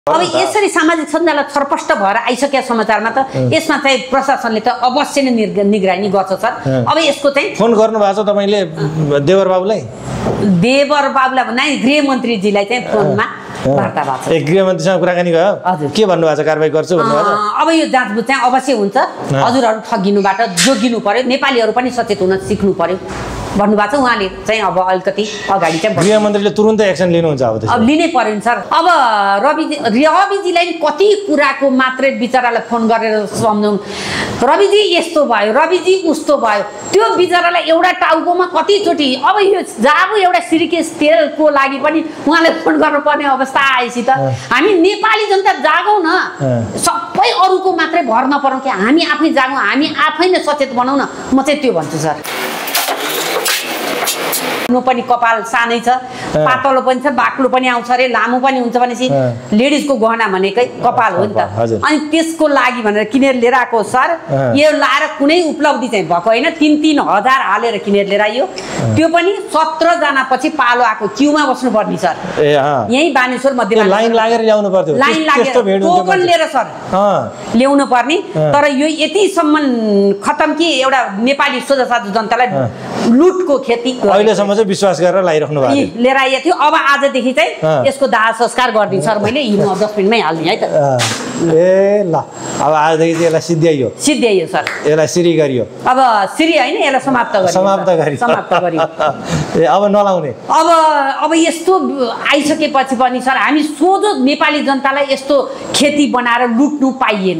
अब यसरी सामाजिक सञ्जाल छरपष्ट भएर आइसकेका समाचारमा त यसमा चाहिँ प्रशासनले त अवश्य नै निगरानी गर्छ सर। अब यसको चाहिँ फोन गर्नु भएको छ तपाईले देवर बाबुलाई भन्दा गृहमन्त्रीजीलाई चाहिँ फोनमा वार्ता भएको छ। गृहमन्त्रीसँग कुराकानी भयो के भन्नुभएको छ कारबाही गर्छु भन्नुभएको छ। अब यो जाँचबुझ चाहिँ अवश्य हुन्छ। हजुरहरू ठगिनुबाट जोगिनु पर्यो, नेपालीहरू पनि सचेत हुन सिक्नु पर्यो भन्नुभएको छ उहाँले चाहिँ। अब अलिकति अगाडि चाहिँ गृहमन्त्रीले तुरुन्तै एक्सन लिनुहुन्छ अब लिनै पर्यो नि सर। अब रविजीलाई कति कुराको मात्रै बिचरालाई फोन गरेर सम्झाउनु, रविजी यस्तो भयो, रविजी उस्तो भयो, त्यो बिचरालाई एउटा टाउकोमा कतिचोटि। अब यो जाबु एउटा सिरिकेस तेलको लागि पनि उहाँले फोन गर्नुपर्ने अवस्था आएपछि त हामी नेपाली जनता जागौँ न, सबै अरूको मात्रै भर नपरौँ कि हामी आफै जागौँ, हामी आफै नै सचेत बनाउँ न। म चाहिँ त्यो भन्छु सर। पनि कपाल सानै छ, पातलो पनि छ, बाक्लो पनि आउँछ अरे, लामो पनि हुन्छ भनेपछि लेडिजको गहना भनेकै कपाल हो नि त। अनि त्यसको लागि भनेर किनेर लिएर आएको सर। यो लाएर कुनै उपलब्धि चाहिँ भएको होइन, 3-3 हजार हालेर किनेर लिएर आइयो। त्यो पनि 17 जना पछि पालो आएको क्युमा बस्नु पर्ने सर। यही बानेश्वर मध्यमा लाइन लागेर ल्याउनु पर्थ्यो, लाइन लागेर टोकन लिएर सर ल्याउनु पर्ने। तर यो यतिसम्म खतम कि एउटा नेपाली सोझा साधु जनतालाई लुटको खेती अहिलेसम्म चाहिँ विश्वास गरेर लाइराख्नु भएको लिएर आइएको थियो। अब आजदेखि चाहिँ यसको दाह संस्कार गरिदिनु सर मैले, हिँड्नु 10 मिनटमै हाल्ने है त। ए ल अब आजदेखि चाहिँ यसलाई सिद्ध्याइयो सर, यसलाई सिरी गरियो। अब सिरी होइन, यसलाई समाप्त गरियो। ए अब नलाउने। अब यस्तो आइसकेपछि पनि सर हामी सोझो नेपाली जनतालाई यस्तो खेती बनाएर लुट्नु पाइएन।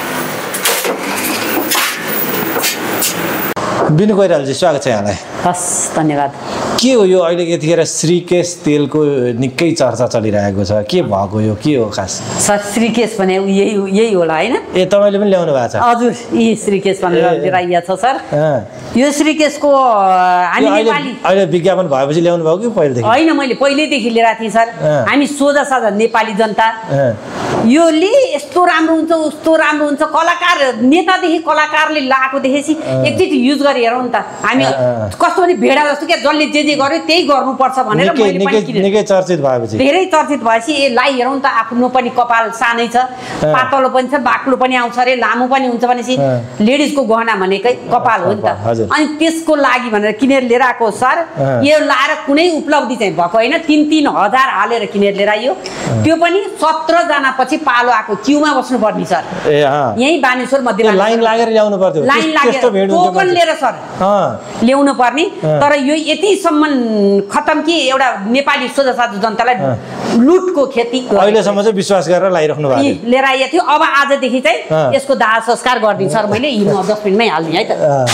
बिनु कोइरालाजी स्वागत छ यहाँलाई। हस् धन्यवाद। के हो यो अहिले यतिखेर श्रीकेश तेलको निकै चर्चा चलिरहेको छ, के भएको यो के हो खास? सर श्रीकेश भने यही होला होइन? ए तपाईँले पनि ल्याउनु भएको छ? हजुर यही श्रीकेश भनेर लिएर आइएको छ सर। यो श्रीकेशको हामी नेपाली अहिले विज्ञापन भएपछि ल्याउनु भयो कि पहिलेदेखि? होइन, मैले पहिल्यैदेखि लिएर आएको थिएँ सर। हामी सोझा साझा नेपाली जनता योले यस्तो राम्रो हुन्छ उस्तो राम्रो हुन्छ, कलाकार नेतादेखि कलाकारले लगाएको देखेपछि एकचोटि युज गरी हेरौँ नि त। हामी कस्तो भने भेडा जस्तो क्या, जसले जे गर्यो त्यही गर्नुपर्छ भनेर निकै चर्चित भएपछि, धेरै चर्चित भएपछि यसलाई हेरौँ त। आफ्नो पनि कपाल सानै छ, पातलो पनि छ, बाक्लो पनि आउँछ अरे, लामो पनि हुन्छ भनेपछि लेडिजको गहना भनेकै कपाल हो नि त। अनि त्यसको लागि भनेर किनेर लिएर आएको सर। यो लाएर कुनै उपलब्धि चाहिँ भएको होइन, 3-3 हजार हालेर किनेर लिएर आइयो। त्यो पनि 17 जना पछि पालो आएको क्युमा बस्नु पर्ने सर। यही बानेश्वर मध्यमा लाइन लागेर ल्याउनु पर्थ्यो, लाइन लागेर टोकन लिएर सर ल्याउनु पर्ने। तर यो यतिसम्म खतम कि एउटा नेपाली सोझा साधु जनतालाई लुटको खेती अहिलेसम्म चाहिँ विश्वास गरेर लाइराख्नु भएको लिएर आइएको थियो। अब आजदेखि चाहिँ यसको दाह संस्कार गरिदिनु सर मैले, हिँड्नु 10 मिनटमै हाल्ने है त।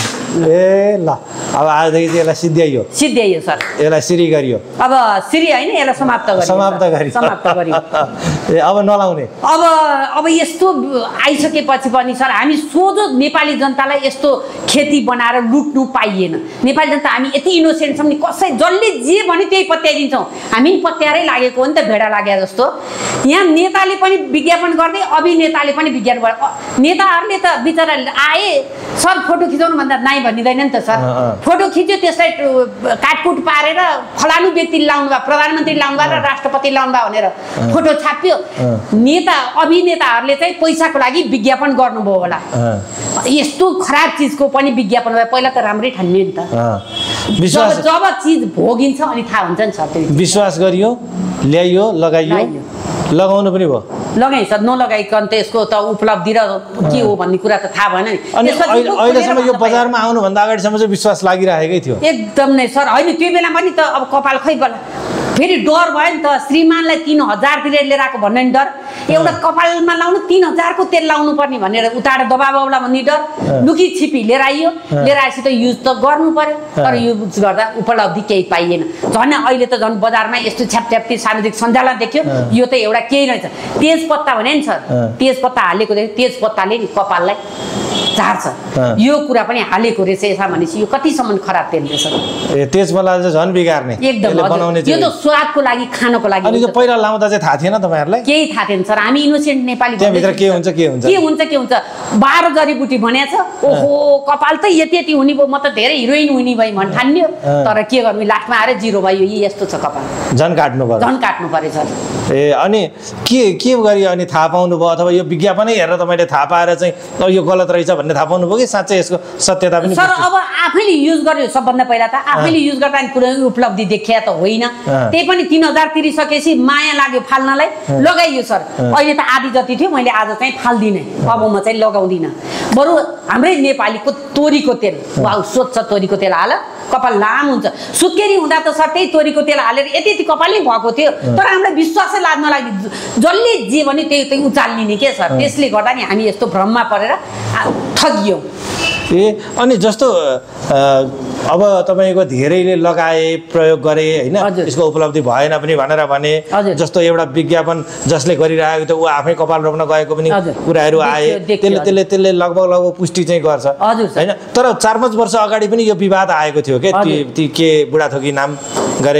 ए ल अब आजदेखि चाहिँ यसलाई सिद्ध्याइयो सर, यसलाई सिरी गरियो। अब सिरी होइन, यसलाई समाप्त गरियो। ए अब नलाउने। अब यस्तो आइसकेपछि पनि सर हामी सोझो नेपाली जनतालाई यस्तो खेती बनाएर लुट्नु पाइएन। नेपाली जनता हामी यति इनोसेन्ट छौँ नि, कसै जसले जे भन्यो त्यही पत्याइदिन्छौँ। हामी पत्याएरै लागेको हो नि त, भेडा लागे जस्तो। यहाँ नेताले पनि विज्ञापन गर्दै अभिनेताले पनि विज्ञापन गर्दै, नेताहरूले त बिचरा आए सर फोटो खिचाउनु भन्दा नाइ भनिँदैन नि त सर। फोटो खिच्यो त्यसलाई काटकुट पारेर फलानु व्यक्तिले लाउनु भयो, प्रधानमन्त्री लाउनु भयो र राष्ट्रपति लाउनु भयो भनेर फोटो छाप्यो। नेता अभिनेताहरूले चाहिँ पैसाको लागि विज्ञापन गर्नुभयो होला। यस्तो खराब चिजको पनि विज्ञापन भयो, पहिला त राम्रै ठान्ने नि त। जब चिज भोगिन्छ अनि थाहा हुन्छ नि सर। विश्वास गरियो, ल्याइयो, लगाइयो, लगाउनु पनि भयो। लगाइ सर, नलगाइकन त यसको त उपलब्धि र के हो भन्ने कुरा त थाहा भएन नि। अनि अहिलेसम्म यो बजारमा आउनुभन्दा अगाडिसम्म चाहिँ विश्वास लागिरहेकै थियो एकदम नै सर। होइन त्यो बेला पनि त अब कपाल खै गला, फेरि डर भयो नि त। श्रीमानलाई 3000 तिरेर लिएर आएको भन्ने डर, एउटा कपालमा लाउनु 3000 को तेल लाउनु पर्ने भनेर उताएर दबाबौला भन्ने डर। लुकी छिपी लिएर आइयो, लिएर आएपछि त युज त गर्नु पर्यो। तर युज गर्दा उपलब्धि केही पाइएन। झन् अहिले त झन् बजारमा यस्तो छ्यापछ्याप्ती सामाजिक सञ्जालमा देख्यो, यो त एउटा केही रहेछ। तेजपत्ता भने नि सर, तेजपत्ता हालेको देख्यो, तेजपत्ताले नि कपाललाई झार्छ यो कुरा पनि हालेको रहेछ यसमा भनेपछि यो कतिसम्म खराब तेल रहेछ ए त्यसबेला चाहिँ झन् बिगार्ने एकदम बनाउने यो त स्वादको लागि खानको लागि अनि त्यो पहिला लाउँदा चाहिँ थाहा थिएन तपाईहरुलाई केही थाहा थिएन सर हामी इनोसेन्ट नेपाली त्यहाँ भित्र के हुन्छ 12 जडीबुटी भनेछ ओहो कपाल त यति यति हुने भयो म त धेरै हिरोइन हुने भई भन् ठान्यो तर के गर्नु लास्टमा आएर जिरो भयो यस्तो छ कपाल झन् काट्नु पर्यो सर ए अनि के गरी अनि थाहा पाउनु भयो अथवा यो विज्ञापनै हेरेर तपाईले थाहा पाएर चाहिँ यो गलत रहेछ भन्ने थाहा पाउनु भयो कि साच्चै यसको सत्यता पनि सर अब आफैले युज गर्यो सबभन्दा पहिला त आफैले युज गर्दा कुनै उपलब्धि देखिया त होइन त्यही पनि 3000 तिरिसकेपछि माया लाग्यो फाल्नलाई लगाइयो सर अहिले त आधी जति थियो मैले आज चाहिँ फाल्दिनँ अब म चाहिँ लगाउँदिनँ बरु हाम्रै नेपालीको तोरीको तेल वाउ स्वच्छ तोरीको तेल हाल कपाल लाम हुन्छ सुत्केरी हुँदा त सर त्यही तोरीको तेल हालेर यति यति कपालै भएको थियो तर हामीलाई विश्वासै लाग्न लाग्यो जसले जे भने त्यही उचालिने के सर त्यसले गर्दा नि हामी यस्तो भ्रममा परेर ठगियौँ ए अनि जस्तो अब तपाईको धेरैले लगाए प्रयोग गरे हैन यसको उपलब्धि भएन पनि भनेर भने जस्तो एउटा विज्ञापन जसले गरिरहेको थियो उ आफै कपाल रोप्न गएको पनि कुराहरू आए त्यसले लगभग पुष्टि चाहिँ गर्छ हैन तर 4-5 वर्ष अगाडि पनि यो विवाद आएको थियो के के बुढाथोकी नाम गरे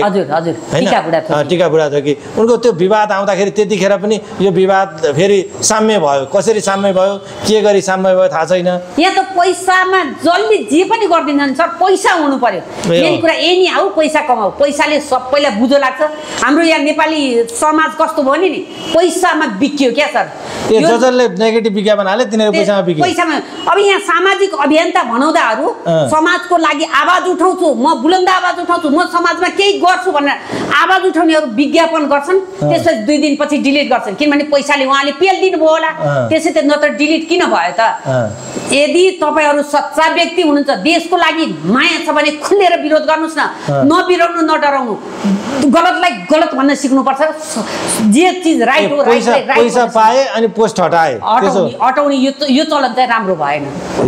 टीका बुढाथोकी उनको त्यो विवाद आउँदाखेरि त्यतिखेर पनि यो विवाद फेरि साम्य भयो कसरी साम्य भयो के गरी साम्य भयो थाहा छैन यहाँ त पैसामा जसले जे पनि गर्दिन्छन् सर पैसा हुनु पर्यो मेन कुरा यही आऊ पैसा कमाऊ पैसाले सबैलाई बुझो लाग्छ हाम्रो यहाँ नेपाली समाज कस्तो भयो नि पैसामा बिक्यो क्या सर जसले नेगेटिभ विज्ञापन हाले तिनीहरु पैसामा बिक्यो पैसामा अब यहाँ सामाजिक अभियन्ता भनाउँदाहरू समाजको लागि आवाज उठाउँछु म बुलन्द आवाज उठाउँछु म समाजमा केही गर्छु भनेर आवाज उठाउनेहरू विज्ञापन गर्छन् त्यसपछि 2 दिनपछि डिलिट गर्छन् किनभने पैसाले उहाँले पेल दिनुभयो होला त्यसै त नत्र डिलिट किन भयो त यदि तपाईहरु सच्चा व्यक्ति हुनुहुन्छ देशको लागि माया छ भने खुलेर विरोध गर्नुस् न नबिराउनु नडराउनु गलतलाई गलत भन्न सिक्नुपर्छ जे चीज राइट हो राइट पैसा पाए अनि पोस्ट हटाए हटाउने यो चलन चाहिँ राम्रो भएन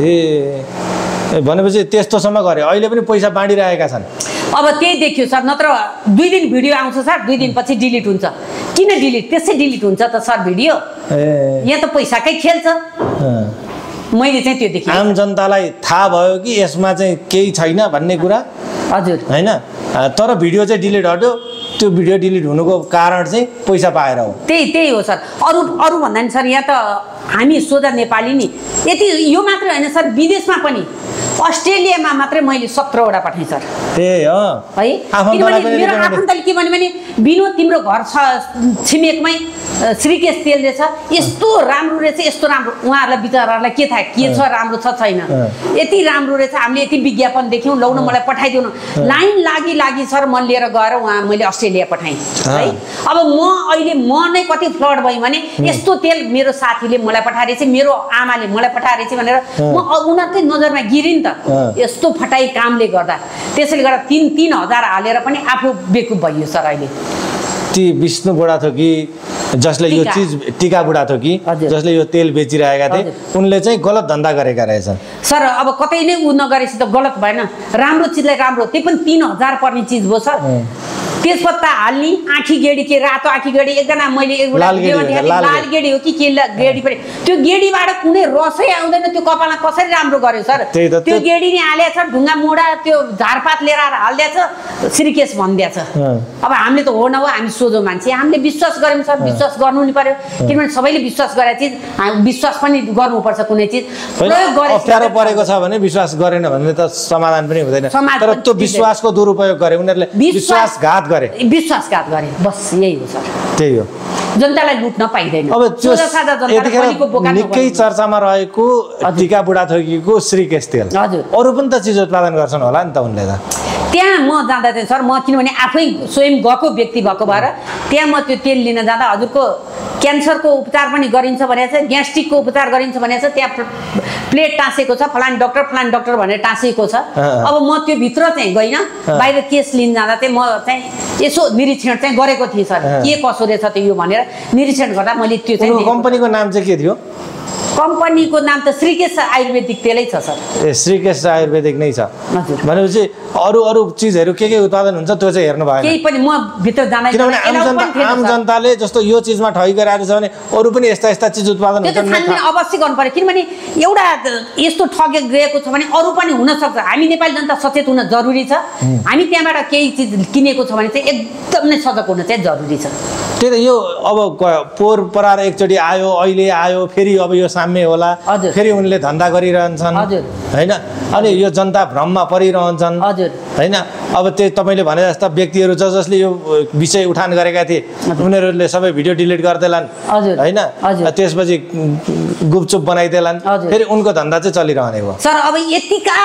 ए भनेपछि त्यस्तोसम्म गरे अहिले पनि पैसा बाँडिरहेका छन् अब त्यही देखियो सर नत्र 2 दिन भिडियो आउँछ सर 2 दिनपछि डिलिट हुन्छ किन डिलिट त्यसै डिलिट हुन्छ त सर भिडियो यहाँ त पैसाकै खेल छ मैले चाहिँ त्यो देखेँ आम जनतालाई थाहा भयो कि यसमा चाहिँ केही छैन भन्ने कुरा हजुर हैन तर भिडियो चाहिँ डिलिट हट्यो त्यो भिडियो डिलिट हुनुको कारण चाहिँ पैसा पाएर हो त्यही हो सर अरु भन्दा नि सर यहाँ त हामी सोझा नेपाली नि यति यो मात्र हैन सर विदेशमा पनि अस्ट्रेलियामा मात्रै मैले 17 वटा पठाएँ सर है किनभने मेरो आफन्तले के भने बिनो तिम्रो घर छ छिमेकमै श्रीकेश तेल रहेछ यस्तो राम्रो रहेछ यस्तो राम्रो उहाँहरूलाई बिचाराहरूलाई के थाहा के छ राम्रो छ छैन यति राम्रो रहेछ हामीले यति विज्ञापन देख्यौँ लौन मलाई पठाइदिउँ न लाइन लागि सर म लिएर गएर उहाँ मैले अस्ट्रेलिया पठाएँ है अब अहिले म नै कति फ्लड भएँ भने यस्तो तेल मेरो साथीले मलाई पठाएछ मेरो आमाले मलाई पठाएछ भनेर म उनीहरूकै नजरमा गिरिन् त यस्तो फटाई कामले गर्दा त्यसैले गर्दा 3,000 हालेर पनि आफू बेकुफ भइयो सर अहिले ती विष्णु बुढाथोकी जसले यो चीज टीका बुढाथोकी जसले यो तेल बेचिरहेका थिए उनले चाहिँ गलत धन्दा गरेका रहेछन् सर अब कतै नै उ नगरेपछि त गलत भएन राम्रो चीजलाई राम्रो त्यही पनि 3,000 पर्ने चीज हो सर तेजपत्ता हाल्ने आँखी गेडी के रातो आँखी गेडी एकजना मैले लाल गेडी हो कि के गेडी पनि त्यो गेडीबाट कुनै रसै आउँदैन त्यो कपालमा कसरी राम्रो गर्यो सर त्यो गेडी नि हालेछ ढुङ्गा मुडा त्यो झारपात लिएर हाल्दैछ श्रीकेश भन्दैछ अब हामीले त हो न हो हामी सोझो मान्छे हामीले विश्वास गर्यौं सर विश्वास गर्नु नि पर्यो किनभने सबैले विश्वास गरे चिज विश्वास पनि गर्नुपर्छ कुनै चिज प्रयोग गरे अप्ठ्यारो परेको छ भने विश्वास गरेन भने त समाधान पनि हुँदैन तर त्यो विश्वासको दुरुपयोग गरे उनीहरुले विश्वासघात गरे बस यही हो सर त्यही हो जनतालाई लुट्न पाइदैन अब निकै चर्चामा रहेको टीका बुढाथोकीको श्रीकेश तेल अरु पनि त चीज उत्पादन गर्छन् होला नि त उनले त त्यहाँ म जाँदा चाहिँ सर म किनभने आफै स्वयं गएको व्यक्ति भएको भएर त्यहाँ म त्यो तेल लिन जाँदा हजुरको क्यान्सरको उपचार पनि गरिन्छ भनेको छ ग्यास्ट्रिकको उपचार गरिन्छ भनेको छ त्यहाँ प्लेट टाँसेको छ फलान डाक्टर भनेर टाँसेको छ अब म त्यो भित्र चाहिँ गइन बाहिर केस लिन जाँदा चाहिँ म चाहिँ यसो निरीक्षण चाहिँ गरेको थिएँ सर के कसो रहेछ त्यो यो भनेर निरीक्षण गर्दा मैले त्यो चाहिँ कम्पनीको नाम चाहिँ के थियो कम्पनीको नाम त श्रीकेश आयुर्वेदिक तेलै छ सर। ए श्रीकेश आयुर्वेदिक नै छ हजुर। भनेपछि अरू चिजहरू के उत्पादन हुन्छ त्यो चाहिँ हेर्नु भएन? केही पनि म भित्र जान किनभने आम जनताले जस्तो यो चिजमा ठगी गरिरहेको छ भने अरू पनि यस्ता चिज उत्पादन हुन्छ नि छानबिन अवश्य गर्नु पर्यो। किनभने एउटा यस्तो ठगे गएको छ भने अरू पनि हुनसक्छ। हामी नेपाली जनता सचेत हुन जरुरी छ। हामी त्यहाँबाट केही चिज किनेको छ भने चाहिँ एकदम नै सजग हुन चाहिँ जरुरी छ। त्यही त यो अब पोहोर परार एकचोटि आयो, अहिले आयो, फेरि अब यो साम्य होला, फेरि उनले धन्दा गरिरहन्छन् होइन। अनि यो जनता भ्रममा परिरहन्छन् होइन। अब त्यो तपाईँले भने जस्ता व्यक्तिहरू जसले यो विषय उठान गरेका थिए उनीहरूले सबै भिडियो डिलिट गरिदेलान् होइन। त्यसपछि गुपचुप बनाइदेलान्, फेरि उनको धन्दा चाहिँ चलिरहने हो। सर अब यतिका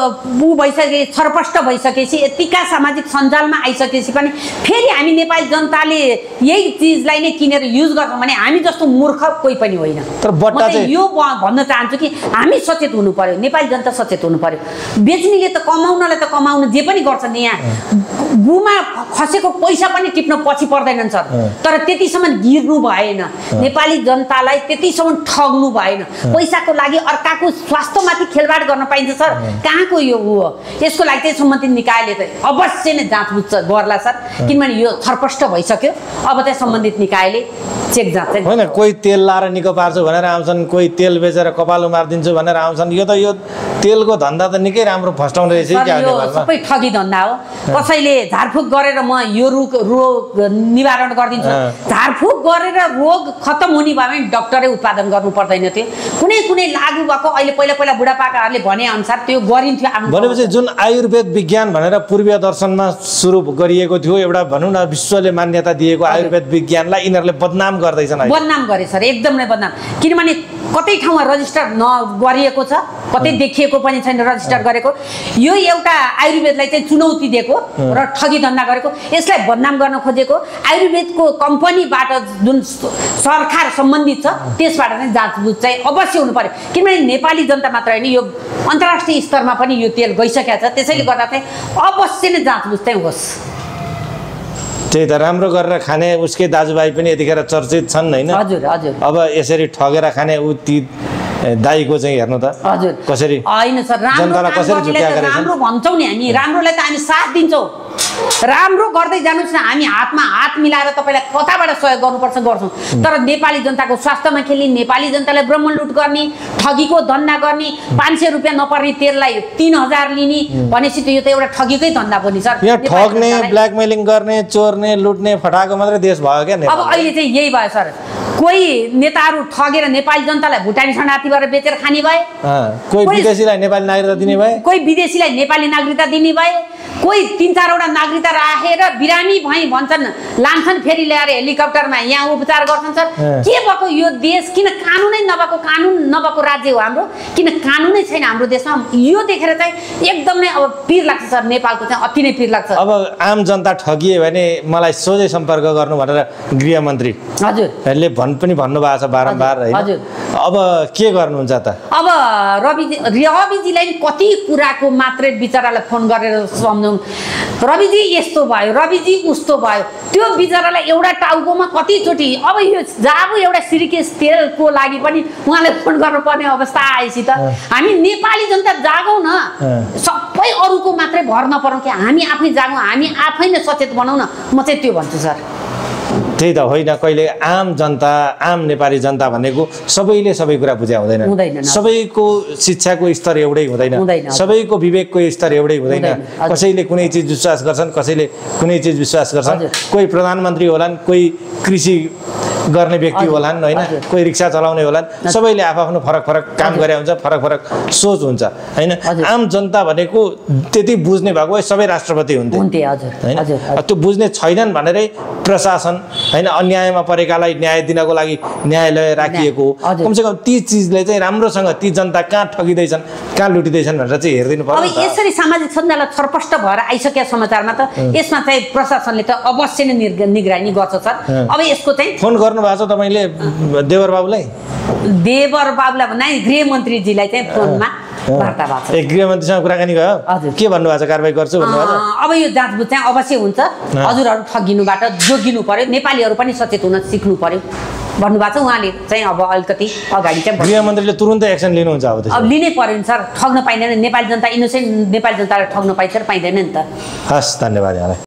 भइसके छरपष्ट भइसकेपछि यतिका सामाजिक सञ्जालमा आइसकेपछि पनि फेरि हामी नेपाली जनताले यही चिजलाई नै किनेर युज गर्छौँ भने हामी जस्तो मूर्ख कोही पनि होइन। तर बट्टा चाहिँ यो भन्न चाहन्छु कि हामी सचेत हुनु पर्यो, नेपाली जनता सचेत हुनु पर्यो। बेच्नेले त कमाउनलाई त कमाउनु जे पनि गर्छन्। यहाँ गुमा खसेको पैसा पनि टिप्न पछि पर्दैनन् सर। तर त्यतिसम्म गिर्नु भएन, नेपाली जनतालाई त्यतिसम्म ठग्नु भएन। पैसाको लागि अर्काको स्वास्थ्यमाथि खेलबाड गर्न पाइन्छ सर? कहाँको यो हो? यसको लागि चाहिँ सम्बन्धित निकायले चाहिँ अवश्य नै जाँचबुझ गर्ला सर। किनभने यो छरपष्ट भइसक्यो। अब चाहिँ सम्बन्धित निकायले चेक जाँच चाहिँ होइन। कोही तेल लाएर निको पार्छु भनेर आउँछन्, कोही तेल बेचेर कपाल उमारिदिन्छु भनेर आउँछन्। यो त यो तेलको धन्दा त निकै राम्रो फस्टाउने रहेछ क्या नेपालमा। सबै ठगी धन्दा हो। कसैले झारफुक गरेर म यो रोग निवारण गरिदिन्छु, झारफुक गरेर रोग खत्तम हुने भयो भने डक्टरै उत्पादन गर्नु पर्दैन थियो। कुनै लागु भएको अहिले पहिला बुढापाकाहरूले भने अनुसार त्यो गरिन्थ्यो। भनेपछि जुन आयुर्वेद विज्ञान भनेर पूर्वीय दर्शनमा सुरु गरिएको थियो, एउटा भनौँ न विश्वले मान्यता दिएको आयुर्वेद विज्ञानलाई यिनीहरूले बदनाम गर्दैछन्। बदनाम गरे सर, एकदम नै बदनाम। किनभने कतै ठाउँमा रजिस्टर नगरिएको छ, कतै देखिएको पनि छैन रजिस्टर गरेको। यो एउटा आयुर्वेदलाई चाहिँ चुनौती दिएको र ठगी धन्दा गरेको, यसलाई बदनाम गर्न खोजेको। आयुर्वेदको कम्पनीबाट जुन सरकार सम्बन्धित छ त्यसबाट चाहिँ जाँचबुझ चाहिँ अवश्य हुनु पर्यो। किनभने नेपाली जनता मात्र होइन, यो अन्तर्राष्ट्रिय स्तरमा पनि यो तेल गइसकेको छ। त्यसैले गर्दा चाहिँ अवश्य नै जाँचबुझ चाहिँ होस्। त्यही त राम्रो गरेर खाने उसकै दाजुभाइ पनि यतिखेर चर्चित छन् होइन। हजुर हजुर। अब यसरी ठगेर खाने ऊ ती दाइको चाहिँ हेर्नु त हजुर कसरी होइन सर। राम्रो भन्छौँ नि हामी, राम्रोलाई त हामी साथ दिन्छौँ। राम्रो गर्दै जानुहोस् न, हामी हातमा हात मिलाएर तपाईँलाई कताबाट सहयोग गर्नुपर्छ गर्छौँ। तर नेपाली जनताको स्वास्थ्यमा खेल्ने, नेपाली जनतालाई ब्रह्म लुट गर्ने, ठगीको धन्दा गर्ने, 500 रुपियाँ नपर्ने तेललाई 3000 लिने भनेपछि त यो त एउटा ठगीकै धन्दा पनि सर। यहाँ ठग्ने, ब्ल्याकमेलिङ गर्ने, चोर्ने, लुट्ने फटाको मात्रै देश भयो क्या। अब अहिले चाहिँ यही भयो सर। कोही नेताहरू ठगेर नेपाली जनतालाई भुटानी शरणार्थीबाट बेचेर खाने भए, कोही विदेशीलाई नेपाली नागरिकता दिने भए, कोही विदेशीलाई नेपाली नागरिकता दिने भए, कोही 3-4वटा नागरिकता राखेर बिरामी भई भन्छन्, लान्छन् फेरि ल्याएर हेलिकप्टरमा यहाँ उपचार गर्छन् सर। के भएको यो देश? किन कानुनै नभएको, कानुन नभएको राज्य हो हाम्रो? किन कानुनै छैन हाम्रो देशमा? यो देखेर चाहिँ एकदम नै अब पिर लाग्छ सर। नेपालको चाहिँ अति नै पिर लाग्छ। अब आम जनता ठगिए भने मलाई सोझै सम्पर्क गर्नु भनेर गृहमन्त्री हजुरले पनि भन्नुभएको छ बारम्बार होइन। अब के गर्नुहुन्छ त? अब रविजीलाई कति कुराको मात्रै बिचरालाई फोन गरेर सम्झौँ, रविजी यस्तो भयो, रविजी उस्तो भयो। त्यो बिचरालाई एउटा टाउकोमा कतिचोटि अब यो जाबु एउटा श्रीकेश तेलको लागि पनि उहाँलाई फोन गर्नुपर्ने अवस्था आएपछि त हामी नेपाली जनता जागौँ न। सबै अरूको मात्रै भर नपरौँ कि हामी आफै जागौँ, हामी आफै नै सचेत बनाउँ न। म चाहिँ त्यो भन्छु सर। त्यही त होइन, कहिले आम जनता, आम नेपाली जनता भनेको सबैले सबै कुरा बुझ्या हुँदैन। सबैको शिक्षाको स्तर एउटै हुँदैन, सबैको विवेकको स्तर एउटै हुँदैन। कसैले कुनै चिज विश्वास गर्छन्, कसैले कुनै चिज विश्वास गर्छन्। कोही प्रधानमन्त्री होलान्, कोही कृषि गर्ने व्यक्ति होलान् होइन, कोही रिक्सा चलाउने होलान्। सबैले आफ्नो फरक काम गरे हुन्छ, फरक सोच हुन्छ होइन। आम जनता भनेको त्यति बुझ्ने भएको भए सबै राष्ट्रपति हुन्थे होइन। त्यो बुझ्ने छैनन् भनेरै प्रशासन होइन, अन्यायमा परेकालाई न्याय दिनको लागि न्यायालय राखिएको हो। कमसेकम ती चिजले चाहिँ राम्रोसँग ती जनता कहाँ ठगिँदैछन्, कहाँ लुटिँदैछन् भनेर चाहिँ हेरिदिनु पर्छ। अब यसरी सामाजिक सञ्जाल छरपष्ट भएर आइसकेका समाचारमा त यसमा चाहिँ प्रशासनले त अवश्य नै निगरानी गर्छ सर। अब यसको चाहिँ फोन गर्नु भएको छ तपाईँले देवर बाबुलाई? देवर बाबुलाई भन्दा गृहमन्त्रीजीलाई चाहिँ फोनमा वार्ता भएको छ। गृहमन्त्रीसँग कुराकानी भयो? के भन्नुभएको छ? कारबाही गर्छु भन्नुभएको छ? अब यो जाँचबुझ चाहिँ अवश्य हुन्छ। हजुरहरू ठगिनुबाट जोगिनु पर्यो, नेपालीहरू पनि सचेत हुन सिक्नु पर्यो। भन्नुभएको छ उहाँले चाहिँ अब अलिकति अगाडि चाहिँ गृहमन्त्रीले तुरुन्तै एक्सन लिनुहुन्छ अब लिनै पर्यो नि सर ठग्न पाइँदैन नेपाली जनता इनोसेन्ट नेपाली जनतालाई ठग्न पाइन्छ र पाइँदैन नि त हस् धन्यवाद यहाँलाई